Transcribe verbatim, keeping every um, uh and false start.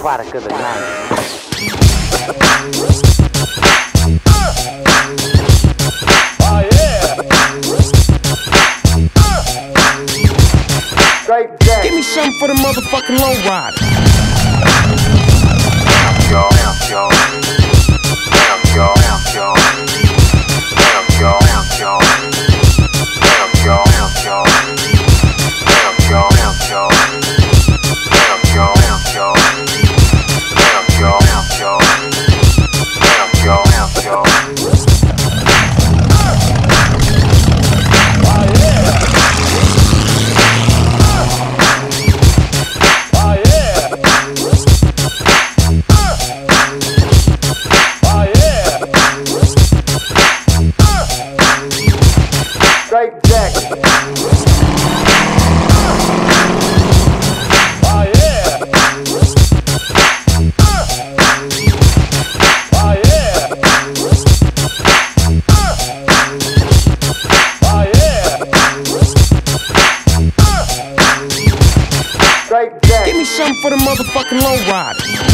product of the nineties. Oh yeah! Straight jack. Give me something for the motherfucking low rider. Yo, yo, yo, yo, yo, yo, yo, straight jacket. Oh yeah. Oh yeah. Oh yeah. Straight jacket. Give me something for the motherfucking low rider.